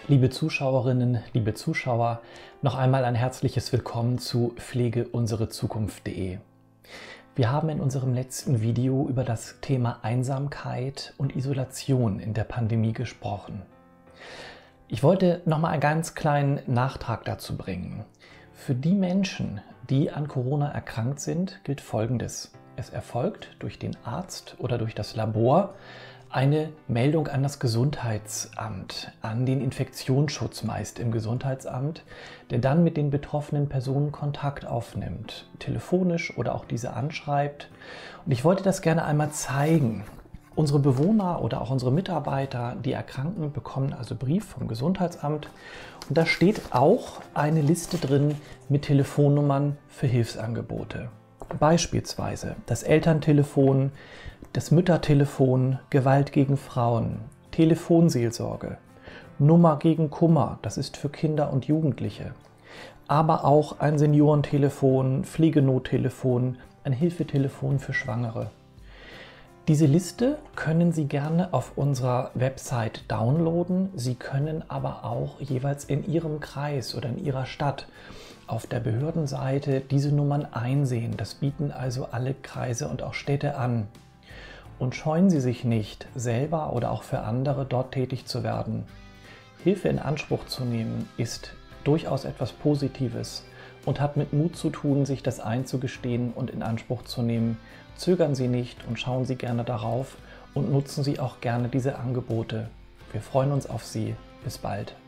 Liebe Zuschauerinnen, liebe Zuschauer, noch einmal ein herzliches Willkommen zu pflegeunserezukunft.de. Wir haben in unserem letzten Video über das Thema Einsamkeit und Isolation in der Pandemie gesprochen. Ich wollte noch mal einen ganz kleinen Nachtrag dazu bringen. Für die Menschen, die an Corona erkrankt sind, gilt Folgendes. Es erfolgt durch den Arzt oder durch das Labor eine Meldung an das Gesundheitsamt, an den Infektionsschutz meist im Gesundheitsamt, der dann mit den betroffenen Personen Kontakt aufnimmt, telefonisch oder auch diese anschreibt. Und ich wollte das gerne einmal zeigen. Unsere Bewohner oder auch unsere Mitarbeiter, die erkranken, bekommen also Brief vom Gesundheitsamt. Und da steht auch eine Liste drin mit Telefonnummern für Hilfsangebote. Beispielsweise das Elterntelefon, das Müttertelefon, Gewalt gegen Frauen, Telefonseelsorge, Nummer gegen Kummer, das ist für Kinder und Jugendliche, aber auch ein Seniorentelefon, Pflegenottelefon, ein Hilfetelefon für Schwangere. Diese Liste können Sie gerne auf unserer Website downloaden. Sie können aber auch jeweils in Ihrem Kreis oder in Ihrer Stadt auf der Behördenseite diese Nummern einsehen. Das bieten also alle Kreise und auch Städte an. Und scheuen Sie sich nicht, selber oder auch für andere dort tätig zu werden. Hilfe in Anspruch zu nehmen ist durchaus etwas Positives und hat mit Mut zu tun, sich das einzugestehen und in Anspruch zu nehmen. Zögern Sie nicht und schauen Sie gerne darauf und nutzen Sie auch gerne diese Angebote. Wir freuen uns auf Sie. Bis bald.